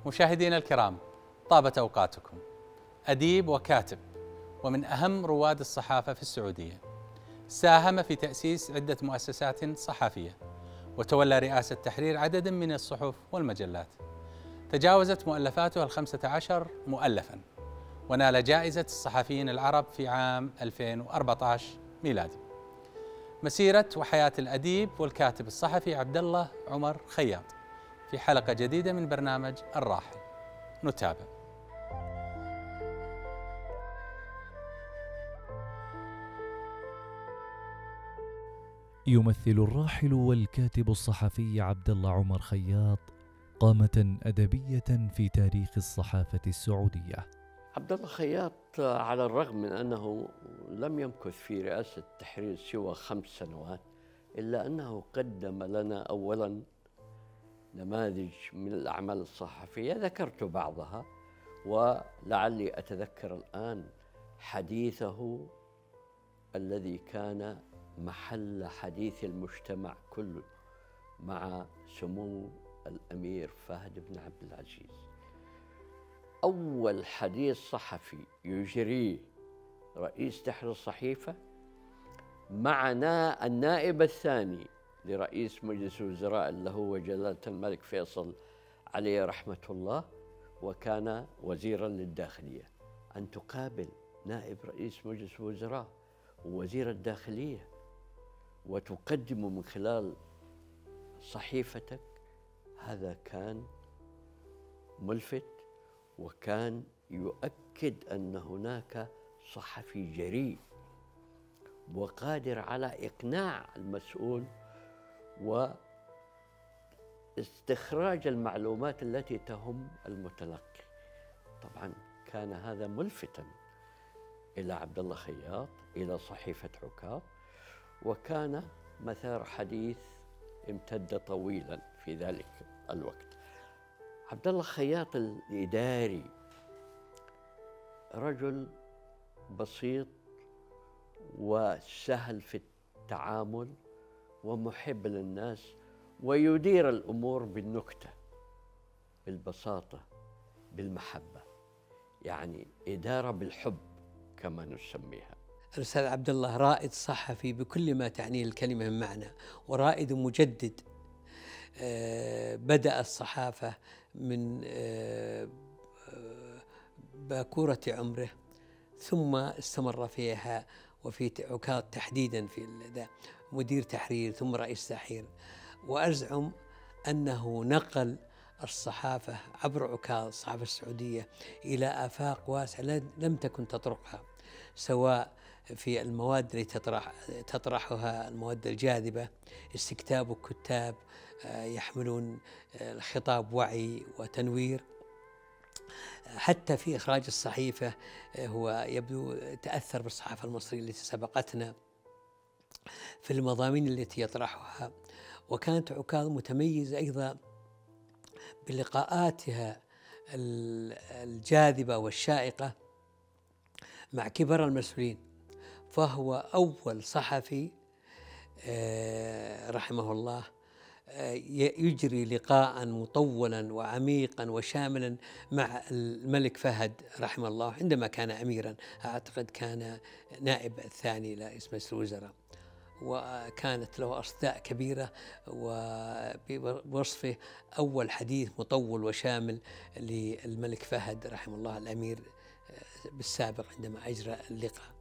مشاهدينا الكرام، طابت أوقاتكم. أديب وكاتب ومن أهم رواد الصحافة في السعودية، ساهم في تأسيس عدة مؤسسات صحفية، وتولى رئاسة تحرير عدد من الصحف والمجلات. تجاوزت مؤلفاته 15 مؤلفا، ونال جائزة الصحفيين العرب في عام 2014 ميلادي. مسيرة وحياة الأديب والكاتب الصحفي عبد الله عمر خياط في حلقة جديدة من برنامج الراحل. نتابع. يمثل الراحل والكاتب الصحفي عبد الله عمر خياط قامة أدبية في تاريخ الصحافة السعودية. عبد الله خياط على الرغم من أنه لم يمكث في رئاسة التحرير سوى 5 سنوات، إلا أنه قدم لنا أولاً نماذج من الأعمال الصحفية ذكرت بعضها، ولعلي أتذكر الآن حديثه الذي كان محل حديث المجتمع كله مع سمو الأمير فهد بن عبد العزيز. أول حديث صحفي يجريه رئيس تحرير الصحيفة معنا النائب الثاني لرئيس مجلس الوزراء اللي هو جلالة الملك فيصل عليه رحمة الله، وكان وزيرا للداخلية، أن تقابل نائب رئيس مجلس الوزراء ووزير الداخلية وتقدم من خلال صحيفتك، هذا كان ملفت، وكان يؤكد أن هناك صحفي جريء وقادر على إقناع المسؤول واستخراج المعلومات التي تهم المتلقي. طبعا كان هذا ملفتا إلى عبد الله خياط، إلى صحيفة عكاظ، وكان مثار حديث امتد طويلا في ذلك الوقت. عبد الله خياط الإداري رجل بسيط وسهل في التعامل ومحب للناس، ويدير الأمور بالنكتة، بالبساطة، بالمحبة، يعني إدارة بالحب كما نسميها. الأستاذ عبد الله رائد صحفي بكل ما تعنيه الكلمة من معنى، ورائد مجدد. بدأ الصحافة من باكورة عمره، ثم استمر فيها وفي عكاظ تحديدا في مدير تحرير ثم رئيس تحرير. وأزعم أنه نقل الصحافة عبر عكاظ الصحافة السعودية إلى آفاق واسعة لم تكن تطرقها، سواء في المواد التي تطرحها المواد الجاذبة، استكتاب كتاب يحملون الخطاب وعي وتنوير، حتى في إخراج الصحيفة هو يبدو تأثر بالصحافة المصرية التي سبقتنا في المضامين التي يطرحها. وكانت عكاظ متميزة أيضا بلقاءاتها الجاذبة والشائقة مع كبار المسؤولين، فهو أول صحفي رحمه الله يجري لقاء مطولا وعميقا وشاملا مع الملك فهد رحمه الله عندما كان أميرا، أعتقد كان نائب الثاني لرئيس مجلس الوزراء، وكانت له أصداء كبيرة، وبوصفه أول حديث مطول وشامل للملك فهد رحمه الله الأمير بالسابق عندما أجرى اللقاء.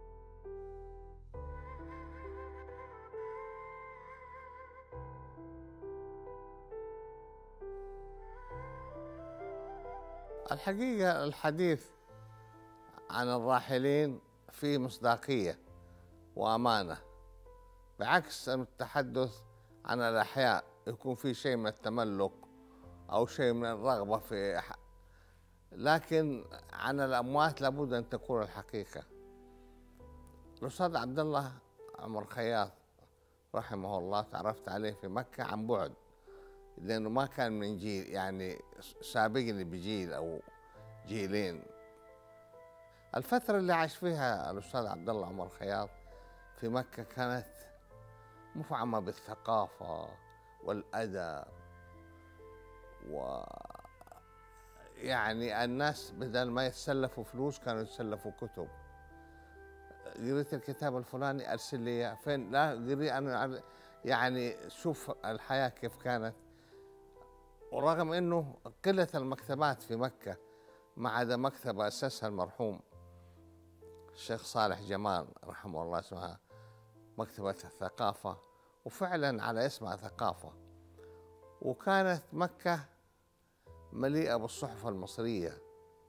الحقيقة الحديث عن الراحلين فيه مصداقية وأمانة، بعكس التحدث عن الأحياء يكون فيه شيء من التملق أو شيء من الرغبة في لكن عن الأموات لابد أن تكون الحقيقة. الأستاذ عبد الله عمر خياط رحمه الله تعرفت عليه في مكة عن بعد، لأنه ما كان من جيل، يعني سابقني بجيل أو جيلين. الفترة اللي عاش فيها الأستاذ عبد الله عمر خياط في مكة كانت مفعمة بالثقافة والأدب يعني الناس بدل ما يتسلفوا فلوس كانوا يتسلفوا كتب. قريت الكتاب الفلاني ارسل لي إياه. فين؟ لا قري انا. يعني شوف الحياه كيف كانت. ورغم انه قله المكتبات في مكه، ما عدا مكتبه اسسها المرحوم الشيخ صالح جمال رحمه الله، اسمها مكتبه الثقافه، وفعلا على اسمها ثقافه. وكانت مكه مليئه بالصحف المصريه،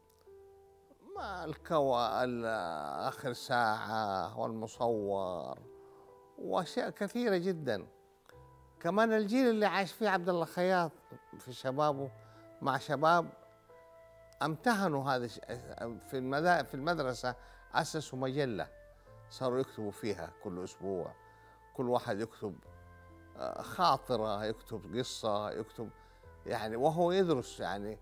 آخر ساعة والمصور وأشياء كثيرة جدا. كمان الجيل اللي عاش فيه عبد الله خياط في شبابه مع شباب امتهنوا هذا في المدرسة، أسسوا مجلة صاروا يكتبوا فيها كل أسبوع، كل واحد يكتب خاطرة، يكتب قصة، يكتب يعني وهو يدرس يعني.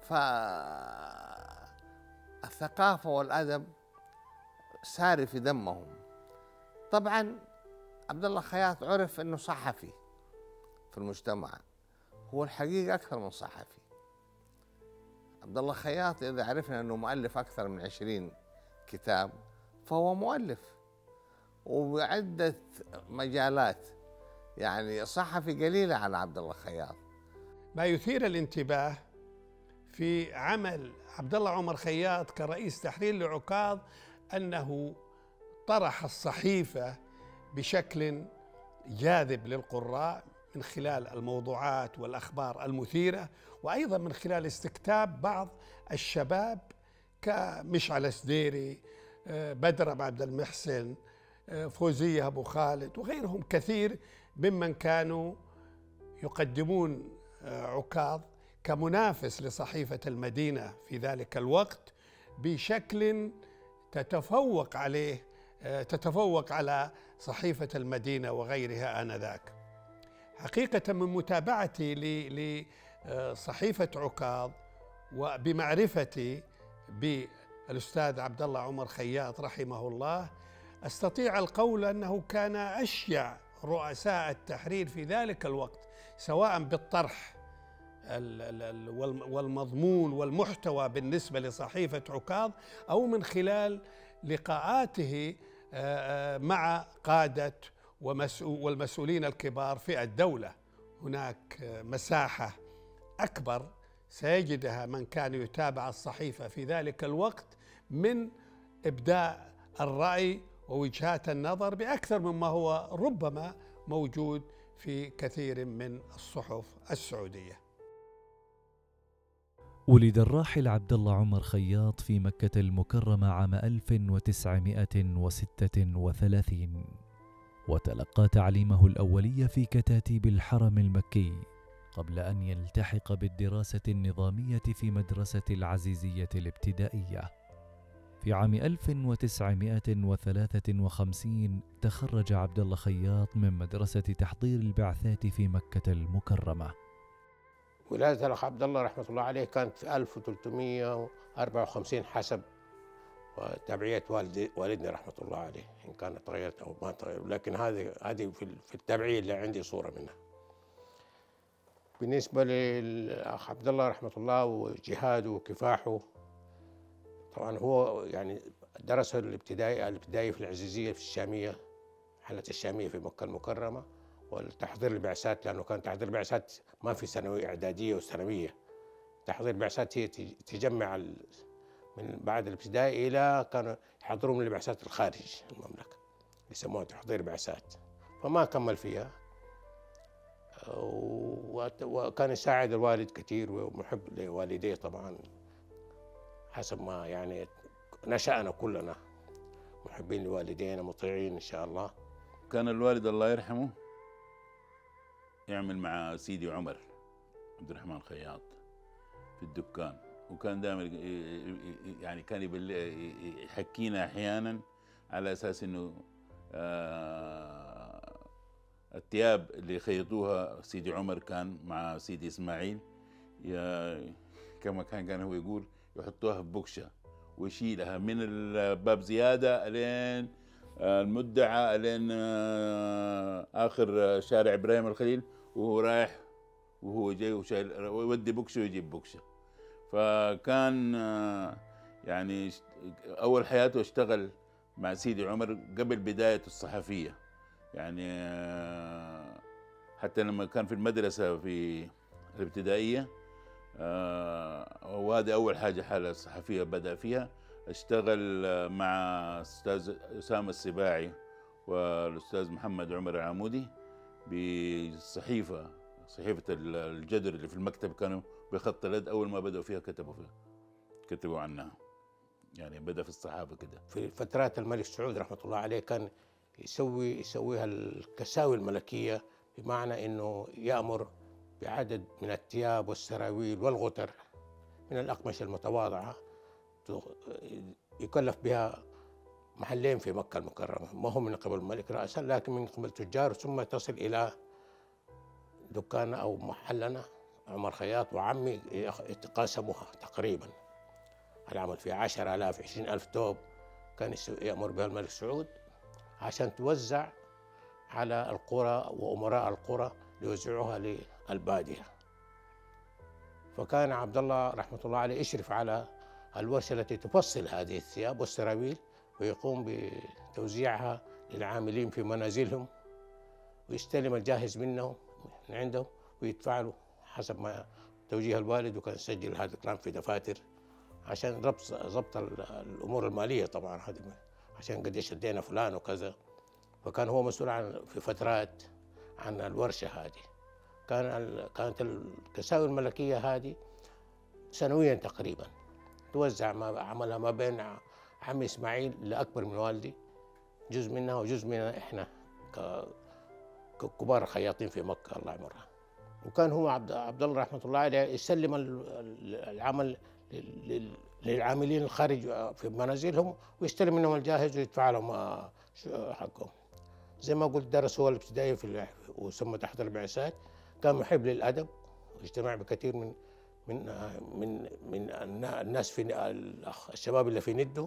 الثقافة والأدب ساري في دمهم. طبعا عبد الله خياط عرف أنه صحفي في المجتمع، هو الحقيقة أكثر من صحفي. عبد الله خياط إذا عرفنا أنه مؤلف أكثر من 20 كتاب، فهو مؤلف وبعدة مجالات، يعني صحفي قليلة على عبد الله خياط. ما يثير الانتباه في عمل عبد الله عمر خياط كرئيس تحرير لعكاظ أنه طرح الصحيفة بشكل جاذب للقراء من خلال الموضوعات والأخبار المثيرة، وأيضا من خلال استكتاب بعض الشباب كمشعل سديري، بدر عبد المحسن، فوزية أبو خالد وغيرهم كثير ممن كانوا يقدمون عكاظ كمنافس لصحيفة المدينة في ذلك الوقت بشكل تتفوق على صحيفة المدينة وغيرها آنذاك. حقيقة من متابعتي لصحيفة عكاظ وبمعرفتي بالأستاذ عبد الله عمر خياط رحمه الله، أستطيع القول أنه كان أشجع رؤساء التحرير في ذلك الوقت، سواء بالطرح والمضمون والمحتوى بالنسبة لصحيفة عكاظ أو من خلال لقاءاته مع قادة والمسؤولين الكبار في الدولة. هناك مساحة أكبر سيجدها من كان يتابع الصحيفة في ذلك الوقت من إبداء الرأي ووجهات النظر بأكثر مما هو ربما موجود في كثير من الصحف السعودية. ولد الراحل عبد الله عمر خياط في مكة المكرمة عام 1936، وتلقى تعليمه الأولي في كتاتيب الحرم المكي قبل أن يلتحق بالدراسة النظامية في مدرسة العزيزية الابتدائية. في عام 1953 تخرج عبد الله خياط من مدرسة تحضير البعثات في مكة المكرمة. ولادة الأخ عبد الله رحمة الله عليه كانت في 1354 حسب تبعية والدنا رحمة الله عليه، إن كانت تغيرت أو ما تغيرت، لكن هذه في التبعية اللي عندي صورة منها. بالنسبة للأخ عبد الله رحمة الله وجهاده وكفاحه، طبعا هو يعني درس الابتدائي في العزيزية في الشامية، حالة الشامية في مكة المكرمة، والتحضير البعثات، لأنه كان تحضير البعثات ما في ثانوية إعدادية وثانوية، تحضير البعثات هي تجمع من بعد الابتدائي إلى كانوا يحضرون من البعثات الخارج المملكة، يسموها تحضير بعثات، فما كمل فيها. وكان يساعد الوالد كثير ومحب لوالديه طبعا، حسب ما يعني نشأنا كلنا محبين لوالدينا مطيعين إن شاء الله. كان الوالد الله يرحمه يعمل مع سيدي عمر عبد الرحمن خياط في الدكان، وكان دائما يعني كان يحكينا احيانا على اساس انه الثياب اللي خيطوها سيدي عمر كان مع سيدي اسماعيل كما كان هو يقول يحطوها في بوكشه ويشيلها من الباب زياده الين المدعى الين اخر شارع ابراهيم الخليل، وهو رايح وهو جاي وشايل ويودي بوكشه ويجيب بوكشه. فكان يعني أول حياته اشتغل مع سيدي عمر قبل بداية الصحفية، يعني حتى لما كان في المدرسة في الابتدائية، وهذه أول حالة صحفية بدأ فيها. اشتغل مع أستاذ أسامة السباعي والأستاذ محمد عمر العمودي بصحيفة الجدر اللي في المكتب، كانوا بخط اليد أول ما بدأوا فيها كتبوا عنها، يعني بدأ في الصحافة كده. في فترات الملك سعود رحمة الله عليه كان يسويها الكساوي الملكية، بمعنى أنه يأمر بعدد من الثياب والسراويل والغتر من الأقمشة المتواضعة يكلف بها محلين في مكة المكرمة، ما هو من قبل الملك رأسا لكن من قبل تجار، ثم تصل إلى دكان أو محلنا عمر خياط وعمي يتقاسموها تقريبا. العمل في 10,000 20,000 توب كان يأمر بها الملك سعود عشان توزع على القرى وأمراء القرى ليوزعوها للبادية. فكان عبد الله رحمة الله عليه يشرف على الورشة التي تفصل هذه الثياب والسراويل ويقوم بتوزيعها للعاملين في منازلهم، ويستلم الجاهز منهم من عندهم ويدفع له حسب ما توجيه الوالد، وكان يسجل هذا الكلام في دفاتر عشان ضبط الأمور المالية طبعا، هذه عشان قديش ادينا فلان وكذا. فكان هو مسؤول في فترات عن الورشة هذه. كانت الكساوي الملكية هذه سنويا تقريبا توزع، ما عملها ما بين عمي إسماعيل اللي أكبر من والدي جزء منها وجزء منها إحنا ككبار الخياطين في مكة الله يعمرها. وكان هو عبد الله رحمة الله عليه يسلم العمل للعاملين الخارج في منازلهم ويستلم منهم الجاهز ويدفع لهم حقهم. زي ما قلت درس هو الابتدائي وثم تحت البعثات، كان محب للأدب واجتمع بكثير من الناس في الشباب اللي في نده.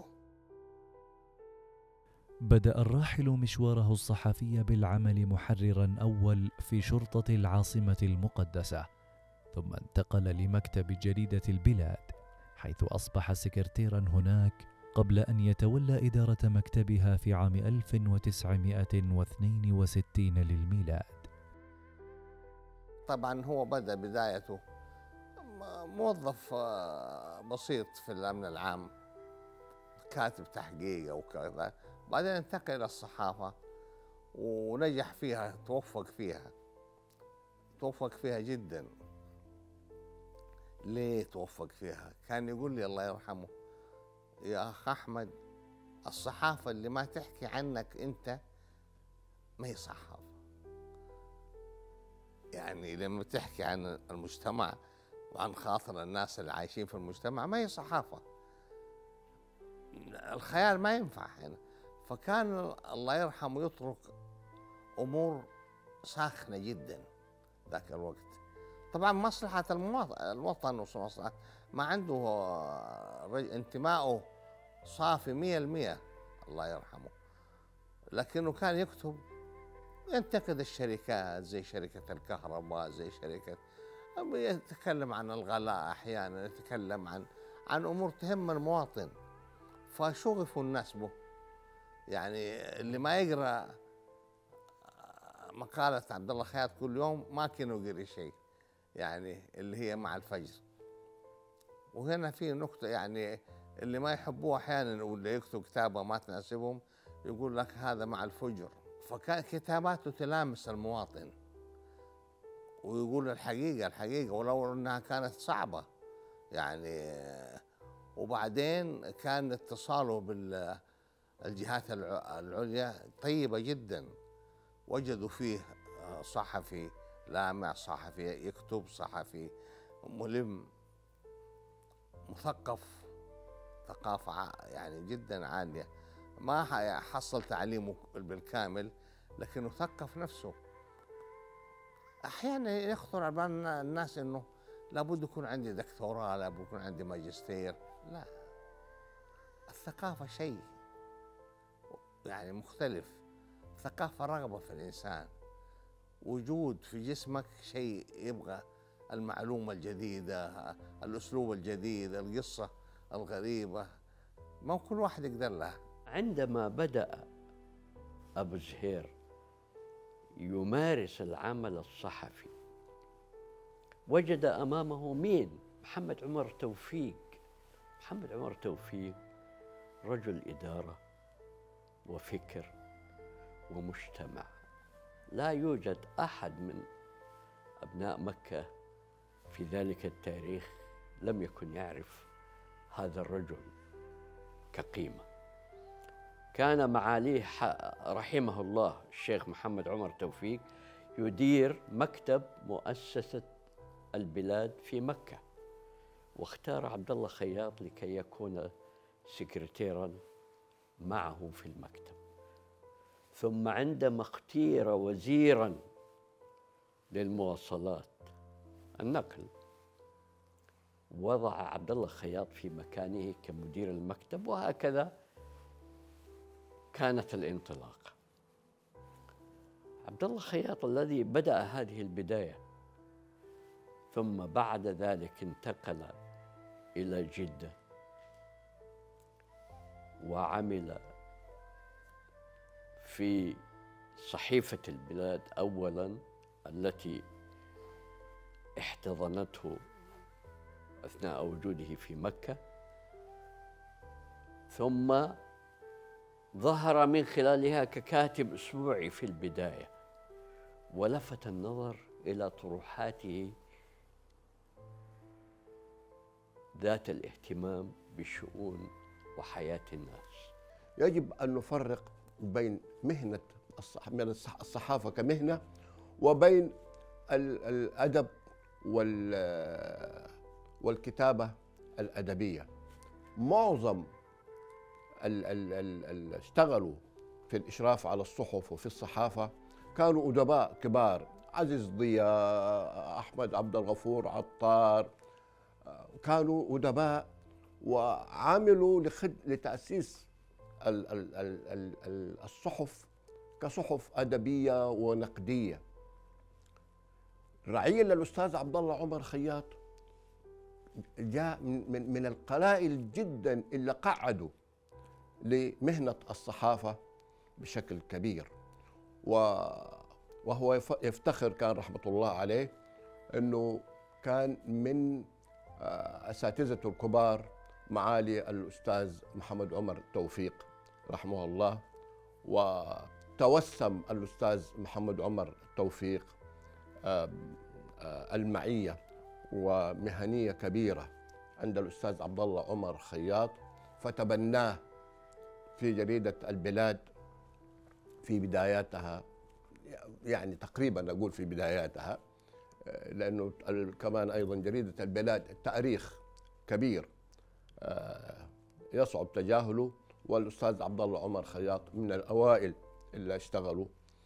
بدأ الراحل مشواره الصحفي بالعمل محرراً أول في شرطة العاصمة المقدسة، ثم انتقل لمكتب جريدة البلاد حيث أصبح سكرتيراً هناك قبل أن يتولى إدارة مكتبها في عام 1962 للميلاد. طبعا هو بدأ بدايته موظف بسيط في الأمن العام، كاتب تحقيق وكذا، بعدين انتقل إلى الصحافة ونجح فيها، توفق فيها جدا. ليه توفق فيها؟ كان يقول لي الله يرحمه: يا أخ أحمد، الصحافة اللي ما تحكي عنك أنت ما هي صحافة. يعني لما تحكي عن المجتمع وعن خاطر الناس اللي عايشين في المجتمع ما هي صحافة، الخيال ما ينفع هنا. فكان الله يرحمه يترك أمور ساخنة جدا ذاك الوقت. طبعا مصلحة الوطن ومصلحة ما عنده انتمائه صافي 100%، الله يرحمه. لكنه كان يكتب ينتقد الشركات زي شركة الكهرباء، زي شركة، يتكلم عن الغلاء أحيانا، يتكلم عن أمور تهم المواطن. فشغفوا الناس به. يعني اللي ما يقرأ مقالة عبد الله خياط كل يوم ما كانوا يقرأ شيء، يعني اللي هي مع الفجر. وهنا في نقطة، يعني اللي ما يحبوه أحيانا واللي يكتب كتابة ما تناسبهم يقول لك هذا مع الفجر. فكان كتاباته تلامس المواطن ويقول الحقيقة ولو أنها كانت صعبة يعني. وبعدين كان اتصاله بالجهات العليا طيبة جدا، وجدوا فيه صحفي لامع، صحفي يكتب، صحفي ملم، مثقف ثقافة يعني جدا عالية. ما حصل تعليمه بالكامل لكنه ثقف نفسه. أحيانا يخطر على بال الناس إنه لابد يكون عندي دكتوراه، لابد يكون عندي ماجستير. لا، الثقافة شيء يعني مختلف. ثقافة رغبة في الإنسان، وجود في جسمك شيء يبغى المعلومة الجديدة، الأسلوب الجديد، القصة الغريبة، ما كل واحد يقدر لها. عندما بدأ أبو زهير يمارس العمل الصحفي وجد أمامه مين؟ محمد عمر توفيق. محمد عمر توفيق رجل إدارة وفكر ومجتمع. لا يوجد أحد من أبناء مكة في ذلك التاريخ لم يكن يعرف هذا الرجل كقيمة. كان معاليه رحمه الله الشيخ محمد عمر توفيق يدير مكتب مؤسسة البلاد في مكة، واختار عبد الله خياط لكي يكون سكرتيرا معه في المكتب. ثم عندما اختير وزيرا للمواصلات النقل وضع عبد الله خياط في مكانه كمدير المكتب، وهكذا كانت الانطلاقة. عبد الله خياط الذي بدأ هذه البداية ثم بعد ذلك انتقل إلى جدة وعمل في صحيفة البلاد أولاً التي احتضنته أثناء وجوده في مكة، ثم ظهر من خلالها ككاتب أسبوعي في البداية، ولفت النظر إلى طروحاته ذات الاهتمام بشؤون وحياة الناس. يجب أن نفرق بين مهنة الصحافة كمهنة وبين الأدب والكتابة الأدبية. معظم اللي اشتغلوا في الإشراف على الصحف وفي الصحافة كانوا أدباء كبار، عزيز ضياء، أحمد عبد الغفور عطار، كانوا أدباء وعملوا لتأسيس الصحف كصحف أدبية ونقدية. رعيل الأستاذ عبد الله عمر خياط جاء من القلائل جدا اللي قعدوا لمهنة الصحافة بشكل كبير، وهو يفتخر كان رحمة الله عليه أنه كان من أساتذته الكبار معالي الأستاذ محمد عمر توفيق رحمه الله. وتوسم الأستاذ محمد عمر توفيق المعية ومهنية كبيرة عند الأستاذ عبد الله عمر خياط، فتبناه في جريدة البلاد في بداياتها، يعني تقريبا أقول في بداياتها، لأنه كمان أيضا جريدة البلاد تاريخ كبير يصعب تجاهله، والأستاذ عبد الله عمر خياط من الأوائل اللي اشتغلوا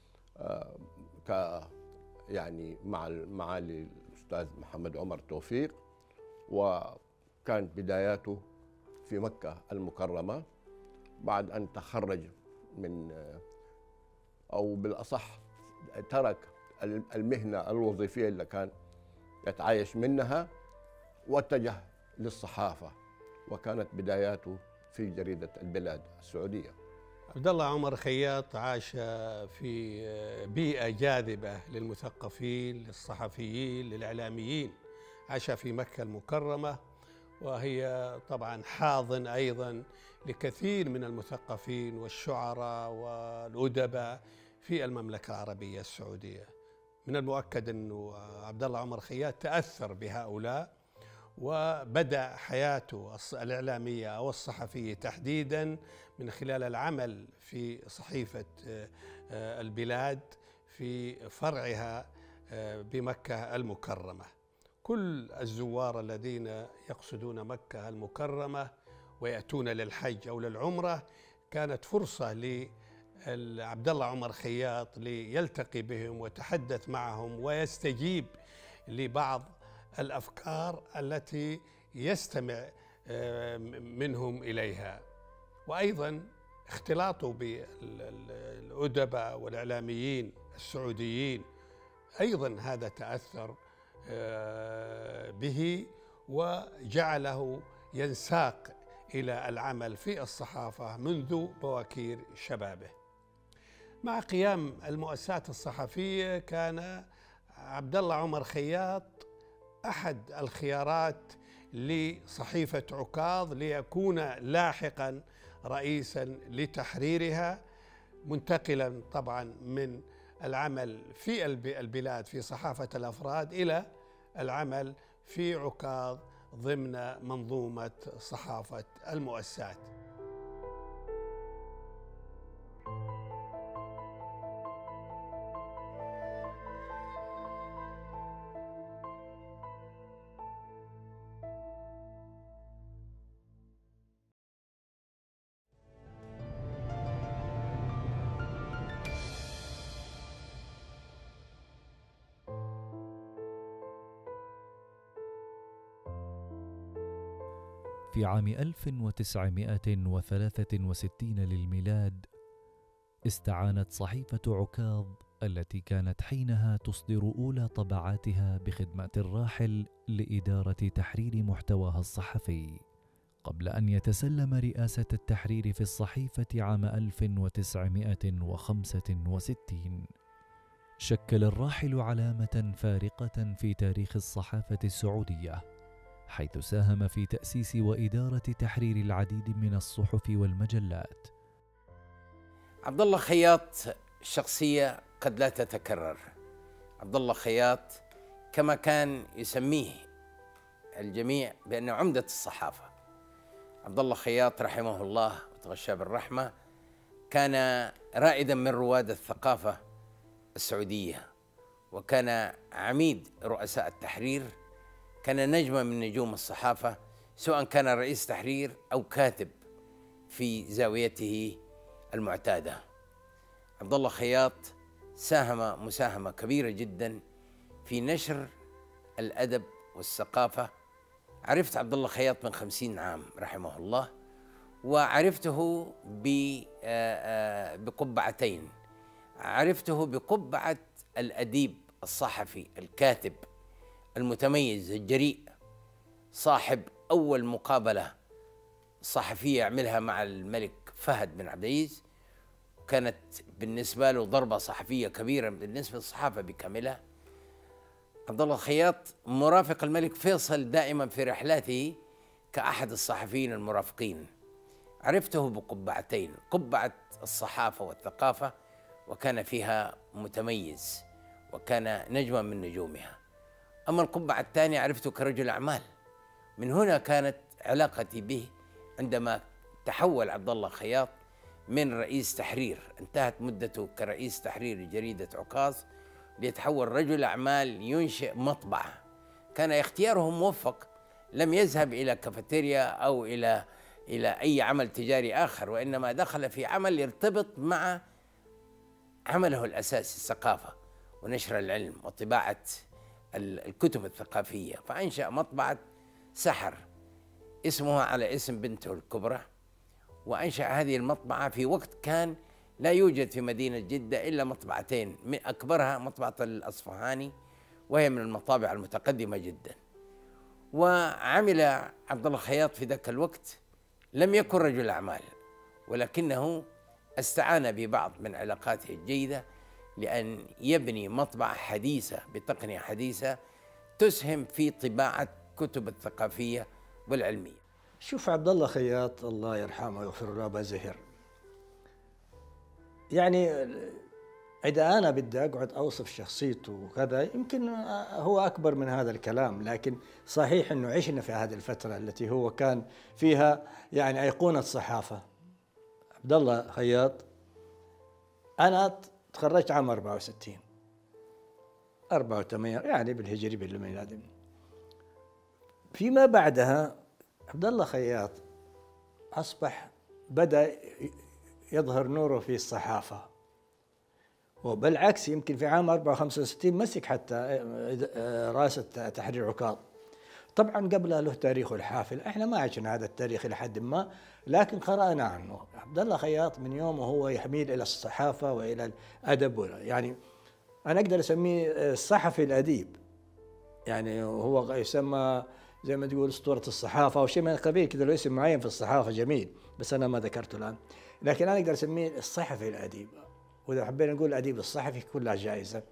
يعني مع معالي الأستاذ محمد عمر توفيق. وكانت بداياته في مكة المكرمة بعد أن تخرج من، أو بالأصح ترك المهنة الوظيفية اللي كان يتعايش منها واتجه للصحافة، وكانت بداياته في جريدة البلاد السعودية. عبد الله عمر خياط عاش في بيئة جاذبة للمثقفين، للصحفيين، للإعلاميين. عاش في مكة المكرمة، وهي طبعا حاضن أيضا لكثير من المثقفين والشعراء والأدباء في المملكة العربية السعودية. من المؤكد أنه عبد الله عمر خياط تأثر بهؤلاء، وبدأ حياته الإعلامية أو الصحفية تحديدا من خلال العمل في صحيفة البلاد في فرعها بمكة المكرمة. كل الزوار الذين يقصدون مكة المكرمة ويأتون للحج أو للعمرة كانت فرصة لعبد الله عمر خياط ليلتقي بهم ويتحدث معهم ويستجيب لبعض الأفكار التي يستمع منهم إليها. وأيضا اختلاطه بالأدباء والإعلاميين السعوديين أيضا هذا تأثر به وجعله ينساق إلى العمل في الصحافة منذ بواكير شبابه. مع قيام المؤسسات الصحفية كان عبد الله عمر خياط أحد الخيارات لصحيفة عكاظ ليكون لاحقا رئيسا لتحريرها، منتقلا طبعا من العمل في البلاد في صحافة الأفراد إلى العمل في عكاظ ضمن منظومة صحافة المؤسسات. في عام 1963 للميلاد استعانت صحيفة عكاظ التي كانت حينها تصدر أولى طبعاتها بخدمة الراحل لإدارة تحرير محتواها الصحفي، قبل أن يتسلم رئاسة التحرير في الصحيفة عام 1965. شكل الراحل علامة فارقة في تاريخ الصحافة السعودية، حيث ساهم في تأسيس وإدارة تحرير العديد من الصحف والمجلات. عبد الله خياط شخصية قد لا تتكرر. عبد الله خياط كما كان يسميه الجميع بأنه عمدة الصحافة. عبد الله خياط رحمه الله وتغشى بالرحمة كان رائدا من رواد الثقافة السعودية، وكان عميد رؤساء التحرير، كان نجما من نجوم الصحافة، سواء كان رئيس تحرير أو كاتب في زاويته المعتادة. عبد الله خياط ساهم مساهمة كبيرة جدا في نشر الأدب والثقافة. عرفت عبد الله خياط من 50 عام رحمه الله، وعرفته بقبعتين. عرفته بقبعة الأديب الصحفي الكاتب المتميز الجريء، صاحب أول مقابلة صحفية يعملها مع الملك فهد بن عبد العزيز، كانت بالنسبة له ضربة صحفية كبيرة بالنسبة للصحافة بكاملها. عبد الله خياط مرافق الملك فيصل دائما في رحلاته كأحد الصحفيين المرافقين. عرفته بقبعتين، قبعة الصحافة والثقافة، وكان فيها متميز وكان نجما من نجومها. أما القبعة الثانية عرفته كرجل أعمال. من هنا كانت علاقتي به عندما تحول عبد الله خياط من رئيس تحرير، انتهت مدته كرئيس تحرير لجريدة عكاظ، ليتحول رجل أعمال ينشئ مطبعة. كان اختياره موفق، لم يذهب إلى كافيتيريا أو إلى أي عمل تجاري آخر، وإنما دخل في عمل يرتبط مع عمله الأساسي، الثقافة ونشر العلم وطباعة الكتب الثقافية. فأنشأ مطبعة سحر اسمها على اسم بنته الكبرى، وأنشأ هذه المطبعة في وقت كان لا يوجد في مدينة جدة إلا مطبعتين، من أكبرها مطبعة الأصفهاني، وهي من المطابع المتقدمة جدا. وعمل عبد الله خياط في ذاك الوقت، لم يكن رجل أعمال، ولكنه استعان ببعض من علاقاته الجيدة لأن يبني مطبعة حديثة بتقنية حديثة تسهم في طباعة كتب الثقافية والعلمية. شوف عبد الله خياط الله يرحمه ويغفر له أبا زهر، يعني إذا أنا بدي أقعد أوصف شخصيته وكذا يمكن هو أكبر من هذا الكلام، لكن صحيح أنه عشنا في هذه الفترة التي هو كان فيها يعني أيقونة الصحافة. عبد الله خياط أنا تخرجت عام 64 يعني بالهجري بالميلادي. فيما بعدها عبد الله خياط أصبح بدأ يظهر نوره في الصحافة، وبالعكس يمكن في عام 64 مسك حتى رئاسة تحرير عكاظ. طبعا قبلها له تاريخه الحافل، احنا ما عشنا هذا التاريخ لحد ما، لكن قرأنا عنه. عبد الله خياط من يومه هو يحميل إلى الصحافة وإلى الأدب، يعني أنا أقدر أسميه الصحفي الأديب، يعني هو يسمى زي ما تقول أسطورة الصحافة أو شيء من القبيل كذا، له اسم معين في الصحافة جميل، بس أنا ما ذكرته الآن. لكن أنا أقدر أسميه الصحفي الأديب، وإذا حبينا نقول الأديب الصحفي كلها جائزة.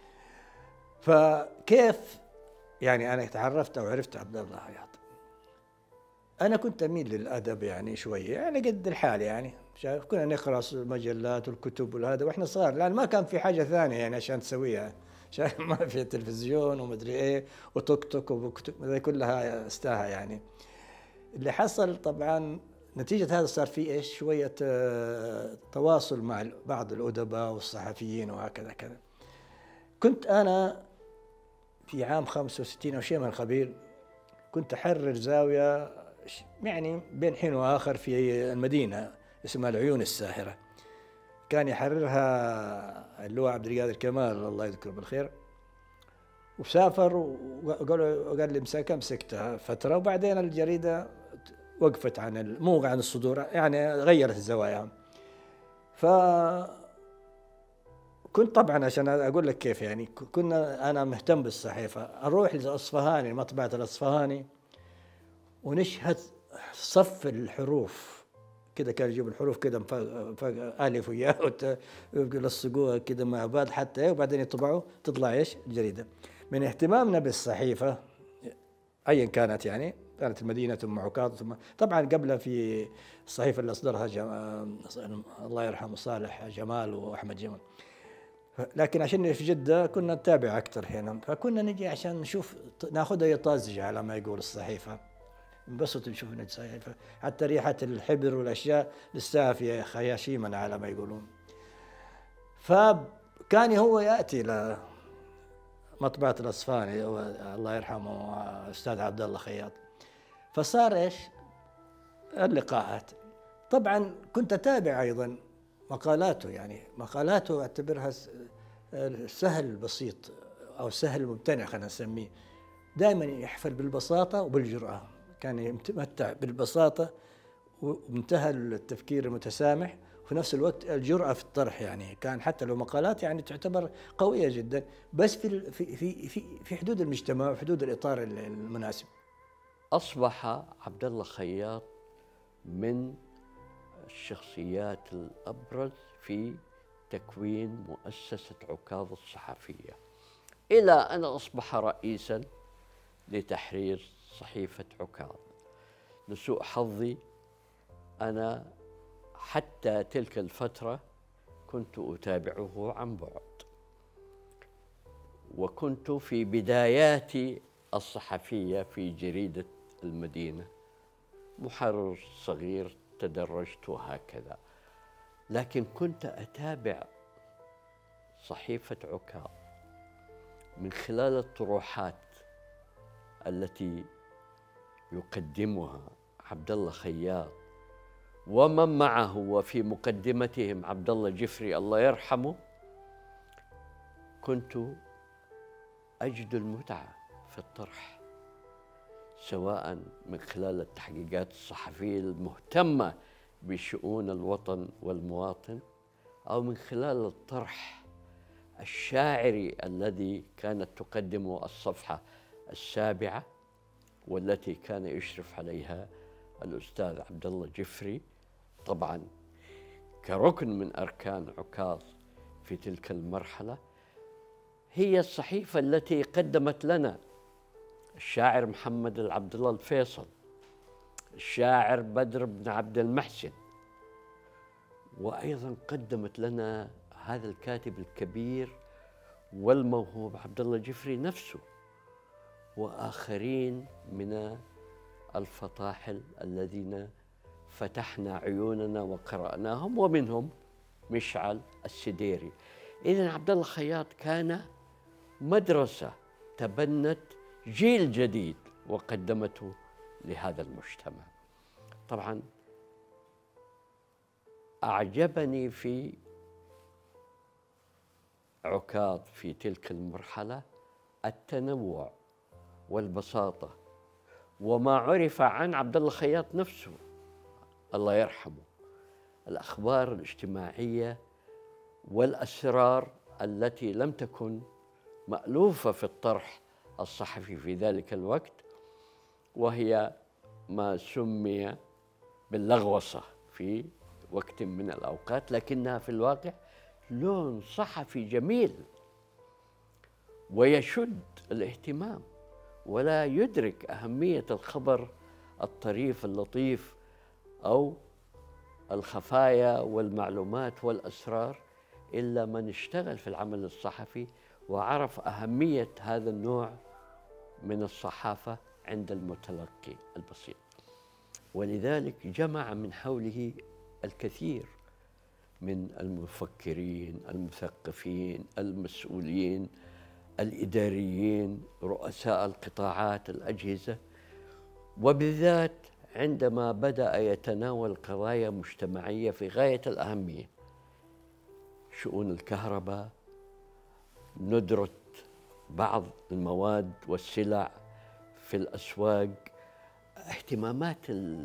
فكيف يعني أنا تعرفت أو عرفت عبد الله خياط؟ أنا كنت أميل للأدب يعني شوية، يعني قد الحال يعني، كنا نقرأ المجلات والكتب والهذا وإحنا صغار، لأن ما كان في حاجة ثانية يعني عشان تسويها، عشان ما في تلفزيون ومدري إيه وتوك توك وكتب، هذه كلها استاها يعني. اللي حصل طبعا نتيجة هذا صار في إيش شوية تواصل مع بعض الأدباء والصحفيين وهكذا كذا. كنت أنا في عام 65 أو شيء من القبيل كنت أحرر زاوية يعني بين حين وآخر في المدينة اسمها العيون الساحرة، كان يحررها اللواء عبد القادر كمال الله يذكره بالخير، وسافر وقال لي مسكتها فترة، وبعدين الجريدة وقفت عن مو عن الصدور يعني غيرت الزوايا. كنت طبعا عشان اقول لك كيف يعني كنا انا مهتم بالصحيفه، اروح لاصفهاني مطبعه الاصفهاني ونشهد صف الحروف كذا، كان يجيب الحروف كذا الف وياء يلصقوها كذا مع بعض حتى وبعدين يطبعوا تطلع ايش الجريده. من اهتمامنا بالصحيفه ايا كانت يعني، كانت المدينه ثم عكاظ ثم طبعا قبلها في الصحيفه اللي اصدرها الله يرحمه صالح جمال واحمد جمال، لكن عشان في جدة كنا نتابع أكثر هنا، فكنا نجي عشان نشوف ناخذها طازجة على ما يقول الصحيفة، نبسط نشوف الصحيفة حتى ريحة الحبر والأشياء لسه في خياشيمنا على ما يقولون. فكان هو يأتي لمطبعة الأصفهاني الله يرحمه أستاذ عبد الله خياط، فصار إيش اللقاءات. طبعا كنت أتابع أيضا مقالاته، يعني مقالاته أعتبرها سهل بسيط أو سهل ممتنع خلينا نسميه، دائما يحفل بالبساطة وبالجرأة، كان يتمتع بالبساطة ومنتهى التفكير المتسامح وفي نفس الوقت الجرأة في الطرح، يعني كان حتى لو مقالات يعني تعتبر قوية جدا بس في حدود المجتمع وحدود الإطار المناسب. أصبح عبد الله خياط من الشخصيات الأبرز في تكوين مؤسسة عكاظ الصحفية، إلى أن أصبح رئيساً لتحرير صحيفة عكاظ. لسوء حظي أنا حتى تلك الفترة كنت أتابعه عن بعد، وكنت في بداياتي الصحفية في جريدة المدينة محرر صغير تدرجت وهكذا، لكن كنت أتابع صحيفة عكاظ من خلال الطروحات التي يقدمها عبد الله خياط ومن معه، وفي مقدمتهم عبد الله جفري الله يرحمه. كنت أجد المتعة في الطرح، سواء من خلال التحقيقات الصحفية المهتمة بشؤون الوطن والمواطن، أو من خلال الطرح الشاعري الذي كانت تقدمه الصفحة السابعة، والتي كان يشرف عليها الأستاذ عبد الله جفري، طبعا كركن من أركان عكاظ في تلك المرحلة. هي الصحيفة التي قدمت لنا الشاعر محمد عبد الله الفيصل، الشاعر بدر بن عبد المحسن، وأيضا قدمت لنا هذا الكاتب الكبير والموهوب عبد الله جفري نفسه، وآخرين من الفطاحل الذين فتحنا عيوننا وقرأناهم، ومنهم مشعل السديري. إذن عبد الله خياط كان مدرسة تبنت جيل جديد وقدمته لهذا المجتمع. طبعا أعجبني في عكاظ في تلك المرحلة التنوع والبساطة، وما عرف عن عبد الله خياط نفسه الله يرحمه، الأخبار الاجتماعية والأسرار التي لم تكن مألوفة في الطرح الصحفي في ذلك الوقت، وهي ما سمي باللغوصة في وقت من الأوقات، لكنها في الواقع لون صحفي جميل ويشد الاهتمام، ولا يدرك أهمية الخبر الطريف اللطيف أو الخفايا والمعلومات والأسرار إلا من اشتغل في العمل الصحفي وعرف أهمية هذا النوع من الصحافة عند المتلقي البسيط. ولذلك جمع من حوله الكثير من المفكرين، المثقفين، المسؤولين، الإداريين، رؤساء القطاعات، الأجهزة، وبالذات عندما بدأ يتناول قضايا مجتمعية في غاية الأهمية، شؤون الكهرباء، ندرة بعض المواد والسلع في الأسواق، اهتمامات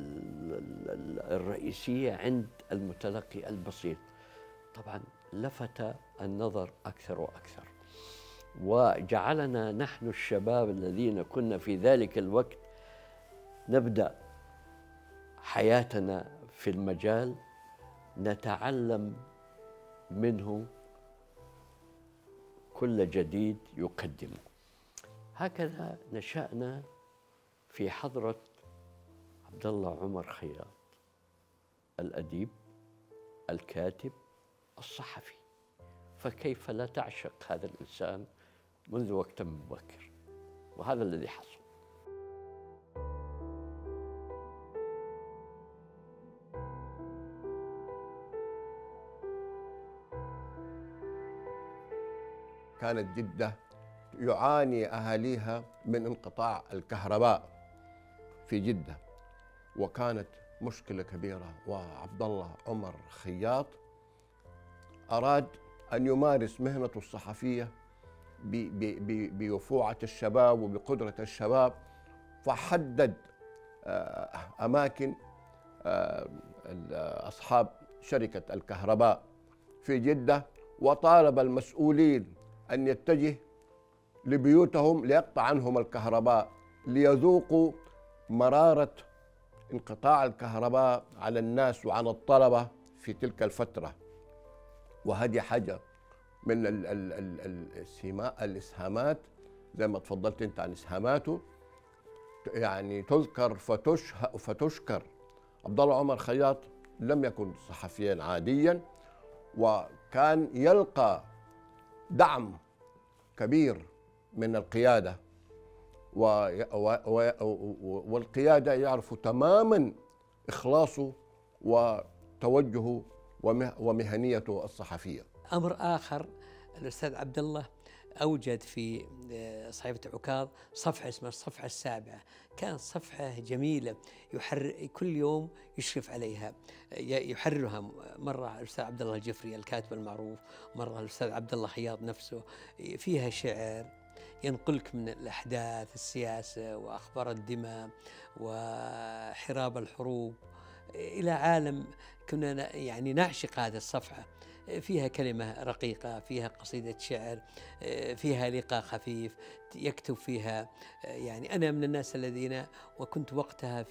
الرئيسية عند المتلقي البسيط، طبعا لفت النظر أكثر وأكثر، وجعلنا نحن الشباب الذين كنا في ذلك الوقت نبدأ حياتنا في المجال نتعلم منه كل جديد يقدمه. هكذا نشأنا في حضرة عبد الله عمر خياط، الأديب، الكاتب، الصحفي، فكيف لا تعشق هذا الإنسان منذ وقت مبكر؟ وهذا الذي حصل. كانت جدة يعاني أهاليها من انقطاع الكهرباء في جدة، وكانت مشكلة كبيرة، وعبد الله عمر خياط أراد أن يمارس مهنته الصحفية بيفوعة الشباب وبقدرة الشباب، فحدد أماكن أصحاب شركة الكهرباء في جدة، وطالب المسؤولين أن يتجه لبيوتهم ليقطع عنهم الكهرباء ليذوقوا مرارة انقطاع الكهرباء على الناس وعلى الطلبة في تلك الفترة. وهذه حاجة من الإسهامات، زي ما تفضلت أنت عن إسهاماته، يعني تذكر فتشكر. عبد الله عمر خياط لم يكن صحفيا عاديا، وكان يلقى دعم كبير من القيادة، والقيادة يعرف تماما إخلاصه وتوجهه ومهنيته الصحفية. أمر آخر، الأستاذ عبد الله أوجد في صحيفة عكاظ صفحة اسمها الصفحة السابعة، كانت صفحة جميلة كل يوم يشرف عليها، يحررها مرة الأستاذ عبد الله الجفري الكاتب المعروف، مرة الأستاذ عبد الله خياط نفسه، فيها شعر ينقلك من الأحداث، السياسة وأخبار الدماء وحراب الحروب إلى عالم كنا يعني نعشق هذه الصفحة. فيها كلمة رقيقة، فيها قصيدة شعر، فيها لقاء خفيف يكتب فيها. يعني أنا من الناس الذين، وكنت وقتها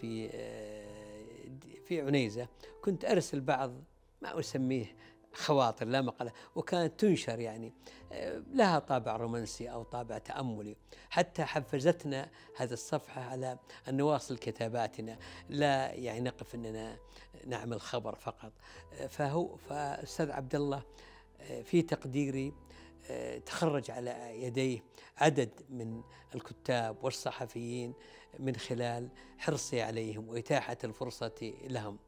في عنيزة، كنت أرسل بعض ما أسميه خواطر لا مقالة، وكانت تنشر يعني لها طابع رومانسي أو طابع تأملي، حتى حفزتنا هذه الصفحة على أن نواصل كتاباتنا، لا يعني نقف أننا نعمل خبر فقط. فأستاذ عبد الله في تقديري تخرج على يديه عدد من الكتاب والصحفيين من خلال حرصه عليهم وإتاحة الفرصة لهم.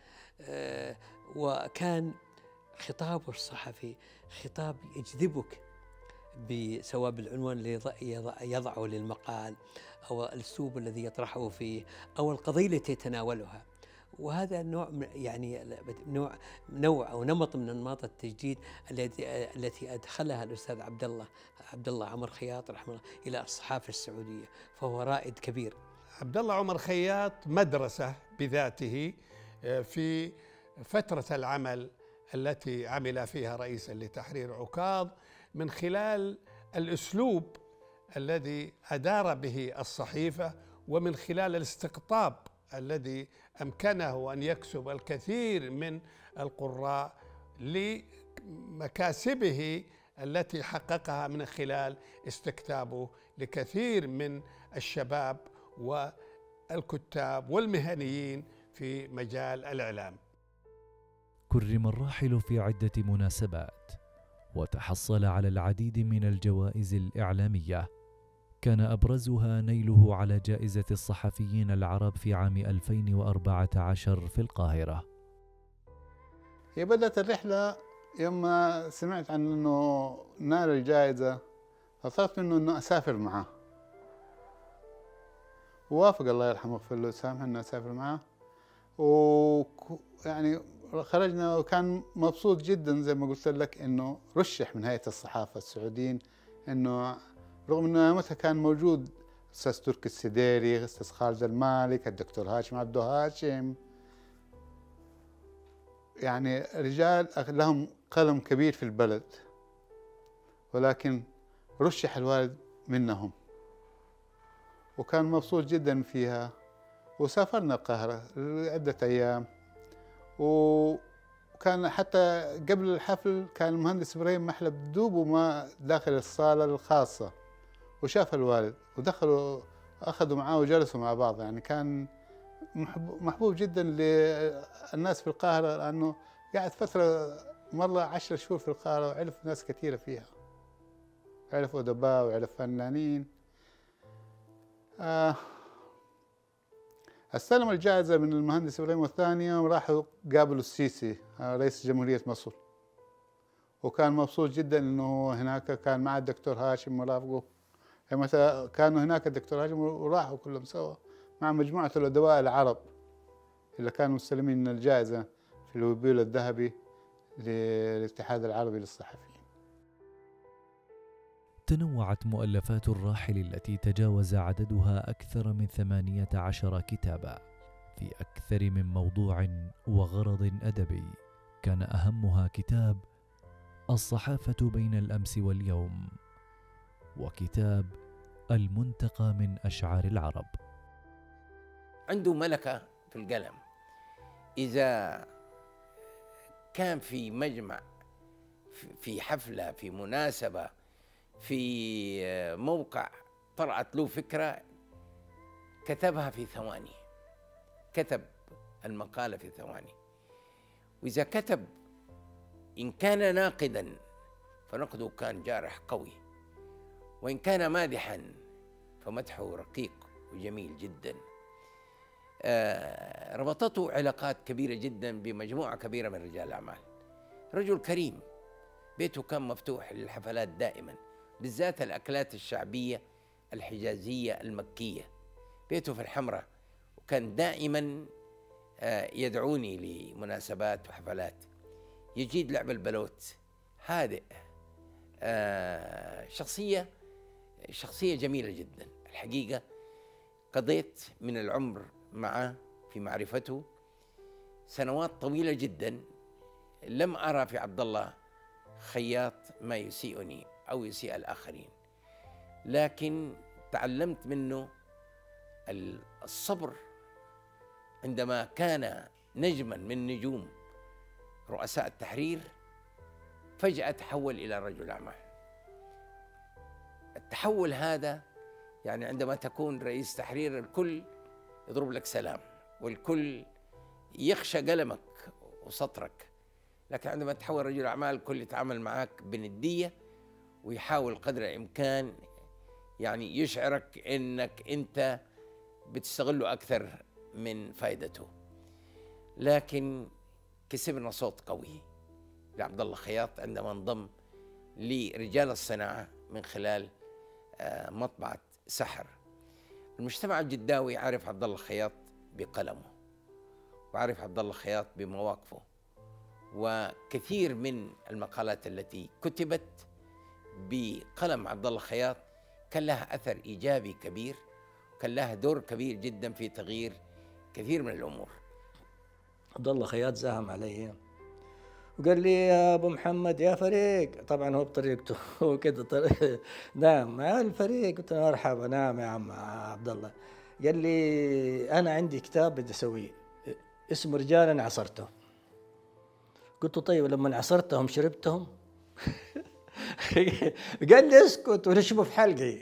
وكان خطابه الصحفي خطاب يجذبك، سواء بالعنوان اللي يضعه للمقال أو الأسلوب الذي يطرحه فيه أو القضية التي يتناولها. وهذا نوع يعني نوع أو نمط من أنماط التجديد التي أدخلها الأستاذ عبد الله عمر خياط رحمه الله إلى الصحافة السعودية، فهو رائد كبير. عبد الله عمر خياط مدرسة بذاته في فترة العمل التي عمل فيها رئيسا لتحرير عكاظ، من خلال الأسلوب الذي أدار به الصحيفة، ومن خلال الاستقطاب الذي أمكنه أن يكسب الكثير من القراء لمكاسبه التي حققها من خلال استكتابه لكثير من الشباب والكتاب والمهنيين في مجال الإعلام. كرم الراحل في عدة مناسبات وتحصل على العديد من الجوائز الإعلامية، كان أبرزها نيله على جائزة الصحفيين العرب في عام 2014 في القاهرة. هي بدأت الرحلة يوم سمعت عن أنه نال الجائزة، فطلبت منه أنه أسافر معه، ووافق الله يرحمه ويغفر له ويسامحه أنه أسافر معه. ويعني خرجنا وكان مبسوط جدا زي ما قلت لك أنه رشح من هيئة الصحافة السعوديين، أنه رغم أنه أيامتها كان موجود أستاذ تركي السديري، أستاذ خالد المالك، الدكتور هاشم عبده هاشم، يعني رجال لهم قلم كبير في البلد، ولكن رشح الوالد منهم، وكان مبسوط جدا فيها. وسافرنا القاهرة عدة أيام، وكان حتى قبل الحفل كان المهندس إبراهيم محلب دوبه ما داخل الصالة الخاصة وشاف الوالد، ودخلوا أخذوا معاه وجلسوا مع بعض. يعني كان محبوب جدا للناس في القاهرة، لأنه قعد فترة مرة 10 شهور في القاهرة وعرف ناس كثيرة فيها، عرف أدباء وعرف فنانين. استلم الجائزة من المهندس إبراهيم، والثانية وراحوا قابلوا السيسي رئيس جمهورية مصر، وكان مبسوط جدا إنه هناك كان مع الدكتور هاشم مرافقه. متى كانوا هناك الدكتور هاشم وراحوا كلهم سوا مع مجموعة الأدباء العرب اللي كانوا مستلمين الجائزة في الوبيل الذهبي للاتحاد العربي للصحفيين. تنوعت مؤلفات الراحل التي تجاوز عددها أكثر من 18 كتابا في أكثر من موضوع وغرض أدبي، كان أهمها كتاب الصحافة بين الأمس واليوم، وكتاب المنتقى من أشعار العرب. عنده ملكة في القلم، إذا كان في مجمع، في حفلة، في مناسبة، في موقع طرأت له فكرة، كتبها في ثواني، كتب المقالة في ثواني. وإذا كتب إن كان ناقدا فنقده كان جارح قوي، وإن كان مادحا فمدحه رقيق وجميل جدا. ربطته علاقات كبيرة جدا بمجموعة كبيرة من رجال الأعمال. رجل كريم، بيته كان مفتوح للحفلات دائما، بالذات الأكلات الشعبية الحجازية المكية. بيته في الحمرة، وكان دائما يدعوني لمناسبات وحفلات. يجيد لعب البلوت، هادئ، شخصية جميلة جدا. الحقيقة قضيت من العمر معه في معرفته سنوات طويلة جدا. لم أرى في عبد الله خياط ما يسيئني أو يسيء الآخرين، لكن تعلمت منه الصبر عندما كان نجما من نجوم رؤساء التحرير، فجأة تحول إلى رجل أعمال. التحول هذا يعني عندما تكون رئيس تحرير الكل يضرب لك سلام، والكل يخشى قلمك وسطرك، لكن عندما تحول رجل أعمال الكل يتعامل معك بندية، ويحاول قدر الإمكان يعني يشعرك إنك أنت بتستغله أكثر من فائدته. لكن كسبنا صوت قوي لعبد الله خياط عندما انضم لرجال الصناعة من خلال مطبعة سحر. المجتمع الجداوي عارف عبد الله خياط بقلمه، وعارف عبد الله خياط بمواقفه، وكثير من المقالات التي كتبت بقلم عبد الله خياط كان لها أثر إيجابي كبير، وكان لها دور كبير جدا في تغيير كثير من الأمور. عبد الله خياط زاهم علي وقال لي يا ابو محمد يا فريق، طبعا هو بطريقته هو كده نعم يا الفريق، قلت له مرحبا. نعم يا عم عبد الله. قال لي انا عندي كتاب بدي اسويه اسمه رجالا عصرتهم. قلت له طيب لما عصرتهم شربتهم؟ قال لي اسكت ونشبه في حلقي.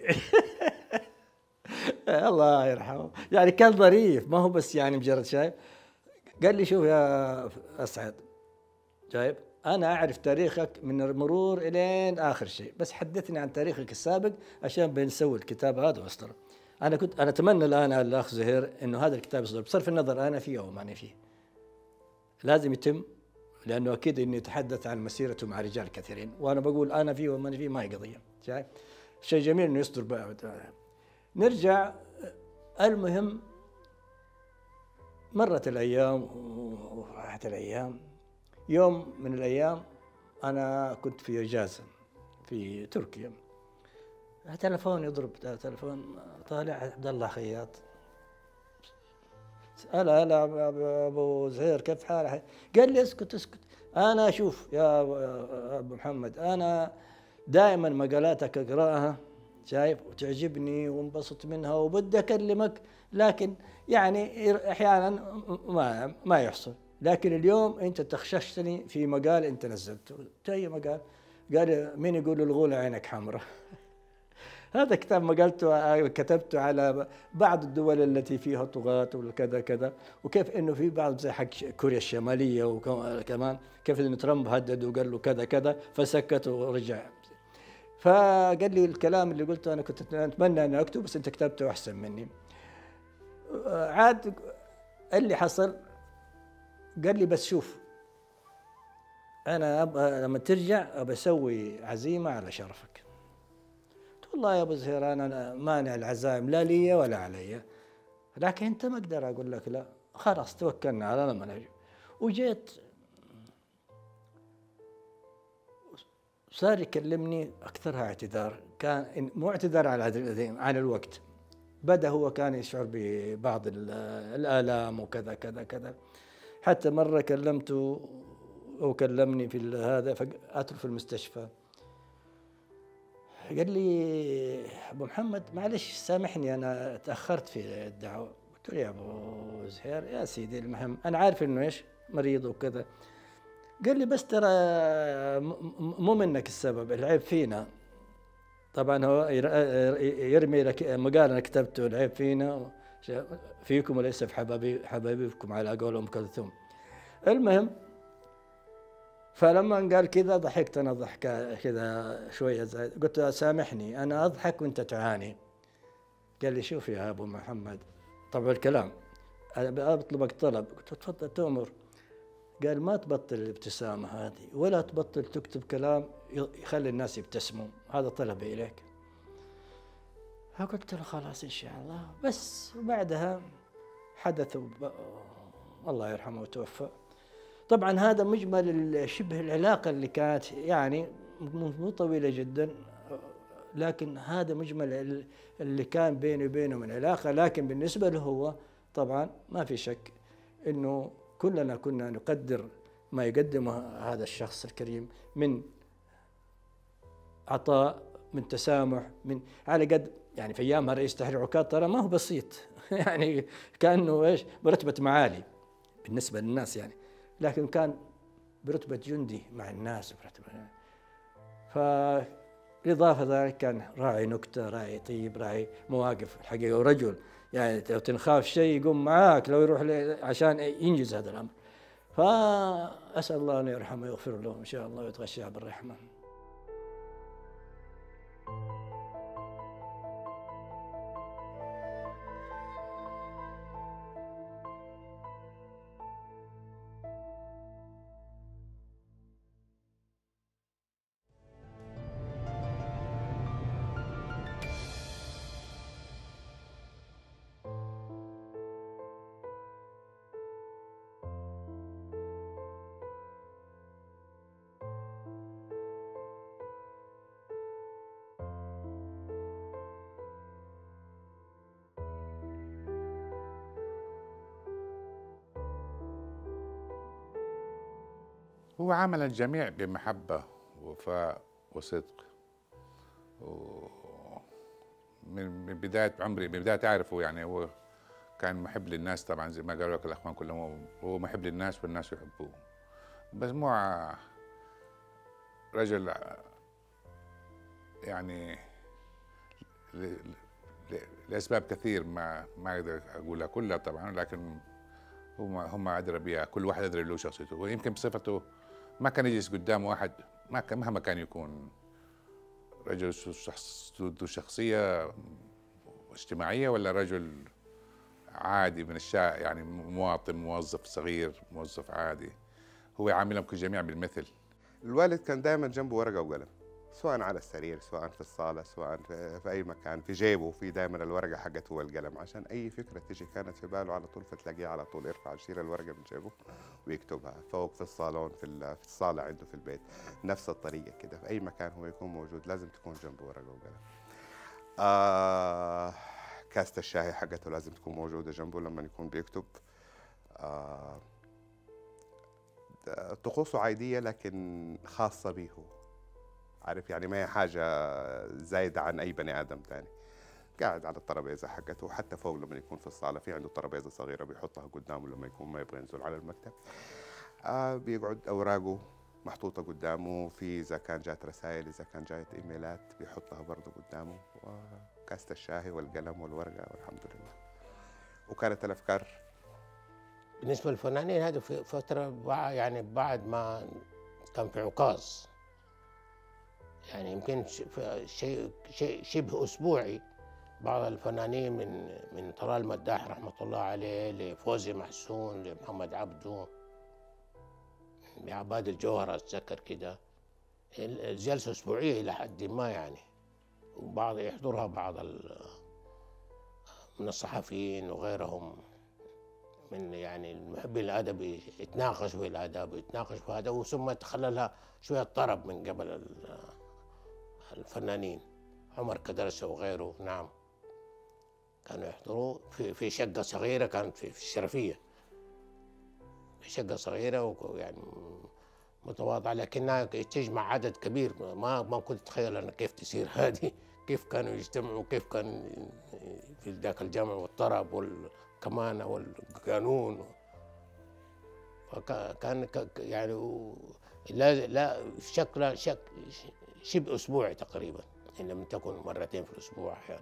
الله يرحمه، يعني كان ظريف، ما هو بس يعني مجرد شايف. قال لي شوف يا اسعد، شايف انا اعرف تاريخك من المرور الين اخر شيء، بس حدثني عن تاريخك السابق عشان بنسوي الكتاب هذا واصدره. انا اتمنى الان الاخ زهير انه هذا الكتاب يصدر بصرف النظر انا فيه او ماني فيه، لازم يتم، لانه اكيد اني اتحدث عن مسيرته مع رجال كثيرين، وانا بقول انا فيه وماني فيه ما هي قضيه. شايف شيء جميل انه يصدر بقى. نرجع، المهم مرت الايام وراحت الايام. يوم من الايام انا كنت في اجازه في تركيا، تلفون يضرب، تلفون طالع عبد الله خياط. هلا ابو زهير كيف حالك؟ قال لي اسكت انا اشوف يا ابو محمد، انا دائما مقالاتك اقراها شايف وتعجبني وانبسط منها وبدي اكلمك، لكن يعني احيانا ما يحصل. لكن اليوم انت تخششتني في مقال انت نزلته. اي مقال؟ قال مين يقول الغولة عينك حمراء. هذا كتاب مقالته كتبته على بعض الدول التي فيها طغاة وكذا كذا، وكيف انه في بعض زي حق كوريا الشماليه، وكمان كيف انه ترامب هدد وقال له كذا كذا فسكت ورجع. فقال لي الكلام اللي قلته انا كنت اتمنى ان اكتبه بس انت كتبته احسن مني. عاد اللي حصل قال لي بس شوف انا لما ترجع ابى اسوي عزيمه على شرفك. قلت والله يا ابو زهير انا مانع العزائم لا لي ولا علي، لكن انت ما اقدر اقول لك لا، خلاص توكلنا على الله ما نجي. وجيت صار يكلمني اكثرها اعتذار، كان مو اعتذار عن الوقت، بدا هو كان يشعر ببعض الالام وكذا كذا كذا. حتى مره كلمته وكلمني في هذا فاترك في المستشفى، قال لي ابو محمد معلش سامحني انا تاخرت في الدعوه. قلت له يا ابو زهير يا سيدي المهم انا عارف انه ايش مريض وكذا. قال لي بس ترى مو منك السبب، العيب فينا. طبعا هو يرمي مقال انا كتبته العيب فينا فيكم وليس في حبايبكم على قول ام كلثوم. المهم فلما قال كذا ضحكت انا ضحكه كذا شويه زايد. قلت له سامحني انا اضحك وانت تعاني. قال لي شوف يا ابو محمد، طبعا الكلام انا بطلبك طلب. قلت له تفضل تؤمر. قال ما تبطل الابتسامه هذه ولا تبطل تكتب كلام يخلي الناس يبتسموا، هذا طلبي اليك. فقلت له خلاص ان شاء الله. بس وبعدها حدث الله يرحمه وتوفى. طبعا هذا مجمل شبه العلاقة اللي كانت يعني مو طويلة جدا، لكن هذا مجمل اللي كان بيني وبينه من علاقة. لكن بالنسبة له هو طبعا ما في شك انه كلنا كنا نقدر ما يقدمه هذا الشخص الكريم من عطاء، من تسامح، من على قد يعني في ايامها رئيس تحرير عكاظ ترى ما هو بسيط يعني كانه ايش برتبة معالي بالنسبة للناس يعني، لكن كان برتبة جندي مع الناس برتبة. فإضافة ذلك كان راعي نكتة، راعي طيب، راعي مواقف الحقيقة، ورجل يعني لو تنخاف شيء يقوم معاك لو يروح عشان ينجز هذا الأمر. فأسأل الله أن يرحمه ويغفر له إن شاء الله ويتغشى بالرحمة. هو عامل الجميع بمحبة ووفاء وصدق. من بداية عمري، من بداية أعرفه يعني هو كان محب للناس طبعا، زي ما قالوا لك الأخوان كلهم، هو محب للناس والناس يحبوه. بس مو رجل يعني لأسباب كثير ما أقدر أقولها كلها طبعا، لكن هم أدرى بها، كل واحد أدري له شخصيته. ويمكن بصفته ما كان يجلس قدامه واحد مهما كان يكون رجل ذو شخصية اجتماعية ولا رجل عادي من الشارع، يعني مواطن، موظف صغير، موظف عادي، هو عاملهم كالجميع بالمثل. الوالد كان دائما جنبه ورقة وقلم، سواء على السرير، سواء في الصالة، سواء في أي مكان، في جيبه في دائما الورقة حقته والقلم، عشان أي فكرة تجي كانت في باله على طول فتلاقيه على طول يرفع يشيل الورقة من جيبه ويكتبها فوق في الصالون، في الصالة عنده في البيت. نفس الطريقة كده في أي مكان هو يكون موجود لازم تكون جنبه ورقة وقلم. كاسة الشاي حقته لازم تكون موجودة جنبه لما يكون بيكتب. طقوسه عادية لكن خاصة به هو، عارف يعني ما هي حاجة زايدة عن أي بني آدم تاني. قاعد على الترابيزة حقته، حتى فوق لما يكون في الصالة في عنده ترابيزة صغيرة بيحطها قدامه لما يكون ما يبغى ينزل على المكتب. بيقعد أوراقه محطوطة قدامه، في إذا كان جات رسائل، إذا كان جات إيميلات بيحطها برضه قدامه، وكاسة الشاي والقلم والورقة والحمد لله. وكانت الأفكار بالنسبة للفنانين هذا في فترة يعني بعد ما كان في عكاظ، يعني يمكن شيء شبه أسبوعي بعض الفنانين من طلال مداح رحمة الله عليه لفوزي محسون لمحمد عبده لعباد الجوهر أتذكر كده، الجلسة أسبوعية إلى حد ما يعني، وبعض يحضرها بعض من الصحفيين وغيرهم من يعني المحبين الأدب، يتناقشوا في الآداب ويتناقشوا في هذا، ثم تخللها شوية طرب من قبل الفنانين. عمر كدرسة وغيره نعم كانوا يحضروا في شقة صغيرة كانت في الشرفية، في شقة صغيرة ويعني متواضعة لكنها تجمع عدد كبير. ما كنت أتخيل أنا كيف تصير هذه، كيف كانوا يجتمعوا، كيف كان في ذاك الجمع والطرب والكمانة والقانون. فكان يعني لا شكل شبه أسبوعي تقريبا، إن لم تكن مرتين في الأسبوع أحيانا.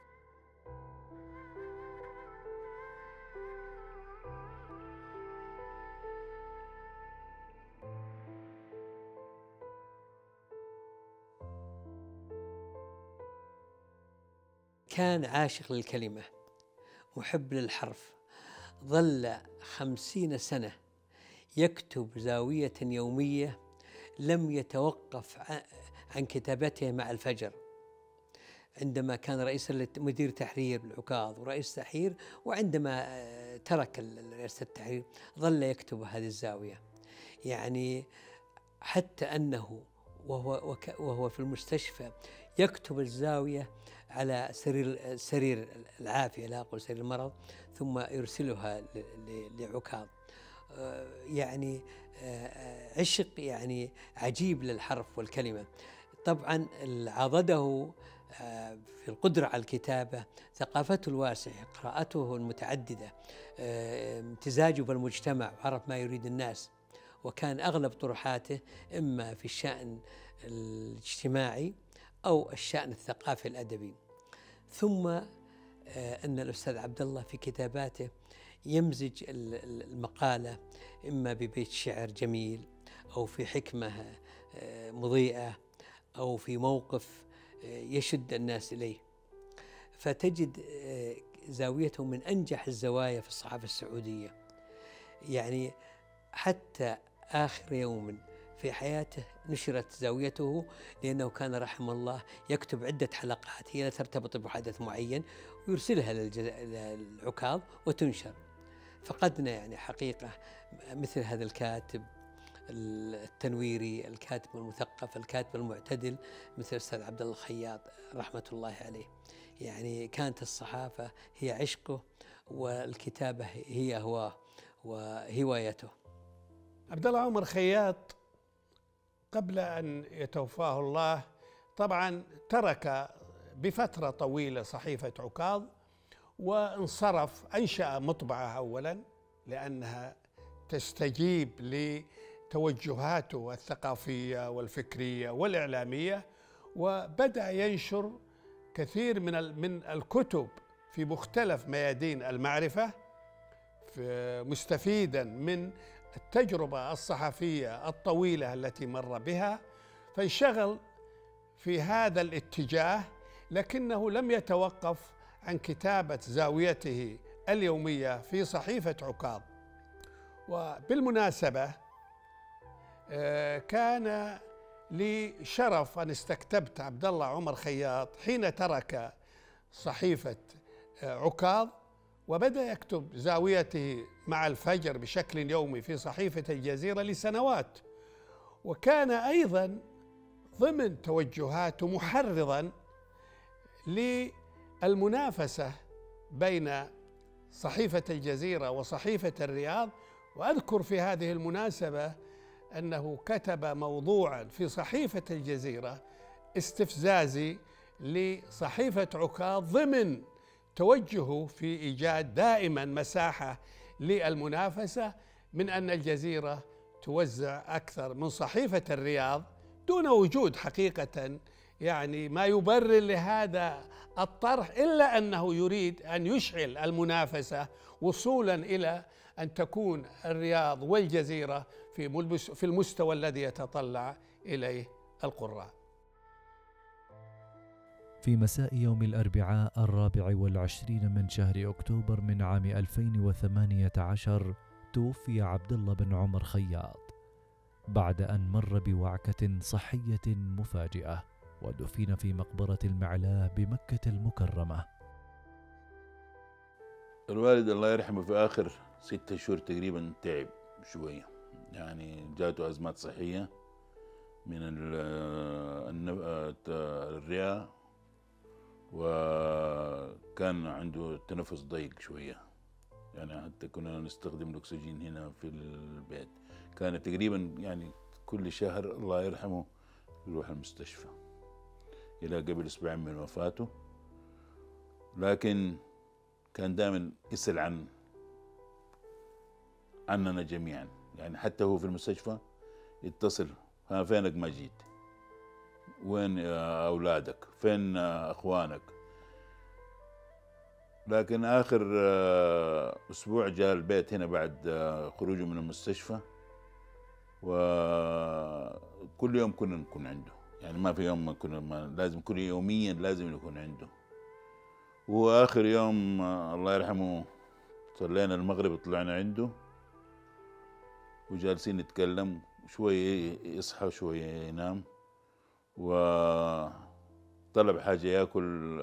كان عاشق للكلمة، محب للحرف، ظل 50 سنة يكتب زاوية يومية، لم يتوقف عن كتابته مع الفجر. عندما كان رئيس مدير تحرير بالعكاظ ورئيس تحرير، وعندما ترك رئاسة التحرير ظل يكتب هذه الزاوية. يعني حتى أنه وهو في المستشفى يكتب الزاوية على سرير العافية، لا أقول سرير المرض، ثم يرسلها لعكاظ. يعني عشق يعني عجيب للحرف والكلمة. طبعا عضده في القدرة على الكتابة ثقافته الواسعة، قراءته المتعددة، امتزاجه بالمجتمع وعرف ما يريد الناس. وكان أغلب طروحاته إما في الشأن الاجتماعي أو الشأن الثقافي الأدبي. ثم أن الأستاذ عبد الله في كتاباته يمزج المقالة إما ببيت شعر جميل أو في حكمة مضيئة أو في موقف يشد الناس إليه. فتجد زاويته من أنجح الزوايا في الصحافة السعودية. يعني حتى آخر يوم في حياته نشرت زاويته، لأنه كان رحمه الله يكتب عدة حلقات هي لا ترتبط بحدث معين ويرسلها للعكاظ وتنشر. فقدنا يعني حقيقة مثل هذا الكاتب التنويري، الكاتب المثقف، الكاتب المعتدل مثل الأستاذ عبد الله الخياط رحمة الله عليه. يعني كانت الصحافة هي عشقه والكتابة هي هواه وهوايته. عبد الله عمر خياط قبل أن يتوفاه الله طبعا ترك بفترة طويلة صحيفة عكاظ وانصرف، أنشأ مطبعة أولا لأنها تستجيب لتوجهاته الثقافية والفكرية والإعلامية، وبدأ ينشر كثير من الكتب في مختلف ميادين المعرفة، مستفيدا من التجربة الصحفية الطويلة التي مر بها، فانشغل في هذا الاتجاه، لكنه لم يتوقف عن كتابة زاويته اليومية في صحيفة عكاظ. وبالمناسبة كان لي شرف أن استكتبت عبد الله عمر خياط حين ترك صحيفة عكاظ وبدأ يكتب زاويته مع الفجر بشكل يومي في صحيفة الجزيرة لسنوات، وكان أيضا ضمن توجهاته محرضا للمنافسة بين صحيفة الجزيرة وصحيفة الرياض. وأذكر في هذه المناسبة أنه كتب موضوعا في صحيفة الجزيرة استفزازي لصحيفة عكاظ ضمن توجهه في إيجاد دائما مساحة للمنافسة، من أن الجزيرة توزع أكثر من صحيفة الرياض دون وجود حقيقة يعني ما يبرر لهذا الطرح، إلا أنه يريد أن يشعل المنافسة وصولا إلى أن تكون الرياض والجزيرة في المستوى الذي يتطلع إليه القراء. في مساء يوم الأربعاء 24 من شهر أكتوبر من عام 2018 توفي عبد الله بن عمر خياط بعد أن مر بوعكة صحية مفاجئة، ودفن في مقبرة المعلاه بمكة المكرمة. الوالد الله يرحمه في آخر 6 شهور تقريبا تعب شوية، يعني جاته أزمات صحية من الرئة، وكان عنده تنفس ضيق شوية، يعني حتى كنا نستخدم الأكسجين هنا في البيت. كان تقريبا يعني كل شهر الله يرحمه يروح المستشفى إلى قبل أسبوعين من وفاته، لكن كان دائما يسأل عننا جميعا، يعني حتى هو في المستشفى يتصل: ها فينك ما جيت؟ وين أولادك؟ فين أخوانك؟ لكن آخر أسبوع جاء البيت هنا بعد خروجه من المستشفى، وكل يوم كنا نكون عنده، يعني ما في يوم ما لازم، كل يوميا لازم نكون عنده. وآخر يوم الله يرحمه صلينا المغرب وطلعنا عنده وجالسين نتكلم، شوية يصحى شوية ينام، وطلب حاجة يأكل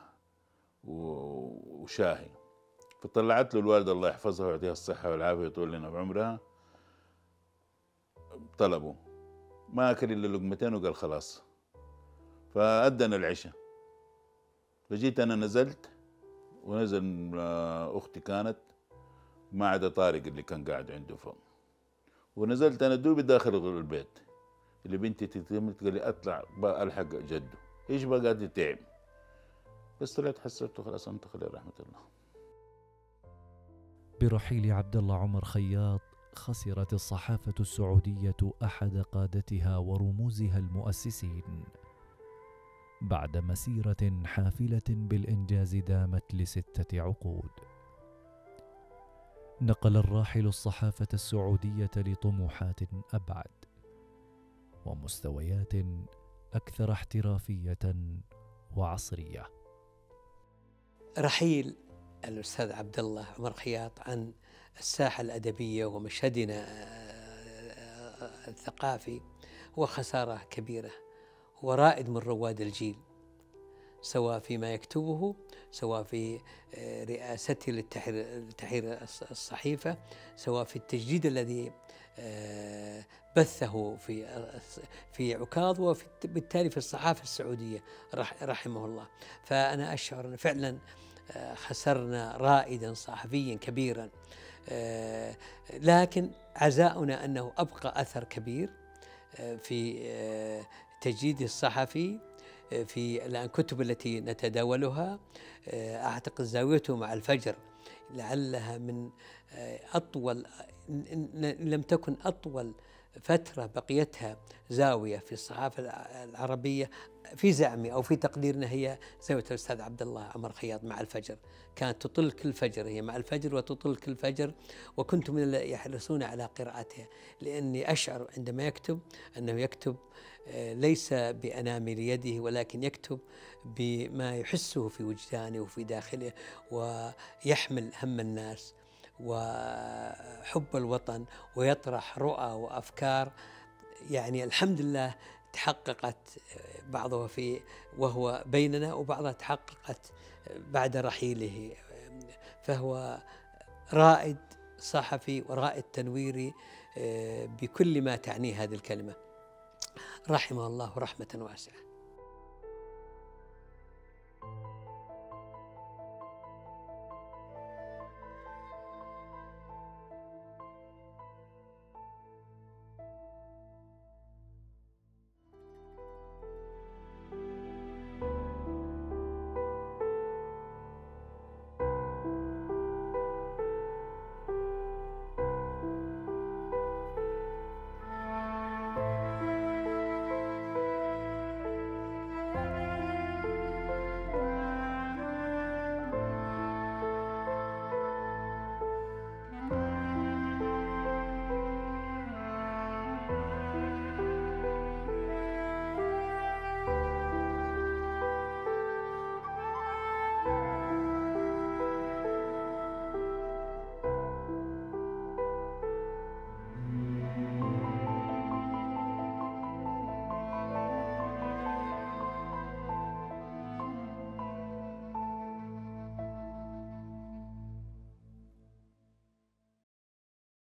وشاهي. فطلعت له الوالدة الله يحفظها ويعطيها الصحة والعافية ويطول لنا بعمرها، طلبه ما أكل إلا لقمتين وقال خلاص. فأدنا العشاء، فجيت أنا نزلت ونزل أختي كانت ما عدا طارق اللي كان قاعد عنده فوق، ونزلت أنا دوبي داخل البيت اللي بنتي تتمت، قال لي أطلع ألحق جده، إيش بقى قاعد تعب، بس طلعت حسبته خلاص انتقل إلى رحمة الله. برحيل عبد الله عمر خياط خسرت الصحافة السعودية أحد قادتها ورموزها المؤسسين بعد مسيرة حافلة بالإنجاز دامت ل6 عقود. نقل الراحل الصحافة السعودية لطموحات أبعد ومستويات أكثر احترافية وعصرية. رحيل الأستاذ عبد الله عمر خياط عن الساحة الأدبية ومشهدنا الثقافي هو خسارة كبيرة، هو رائد من رواد الجيل، سواء فيما يكتبه، سواء في رئاسته لتحرير الصحيفة، سواء في التجديد الذي بثه في عكاظ وبالتالي في الصحافة السعودية رحمه الله. فأنا أشعر أن فعلا خسرنا رائدا صحفيا كبيرا، لكن عزاؤنا أنه أبقى أثر كبير في تجديده الصحفي في الآن كتب التي نتداولها. أعتقد زاويته مع الفجر لعلها من أطول، لم تكن أطول فترة بقيتها زاوية في الصحافة العربية في زعمي أو في تقديرنا هي زاوية الأستاذ عبد الله عمر خياط مع الفجر. كانت تطل كل فجر، هي مع الفجر وتطل كل فجر، وكنت من اللي يحرصون على قراءتها، لأني أشعر عندما يكتب أنه يكتب ليس بأنامل يده، ولكن يكتب بما يحسه في وجدانه وفي داخله، ويحمل هم الناس وحب الوطن، ويطرح رؤى وأفكار يعني الحمد لله تحققت بعضها وهو بيننا، وبعضها تحققت بعد رحيله. فهو رائد صحفي ورائد تنويري بكل ما تعنيه هذه الكلمة، رحمه الله رحمة واسعة.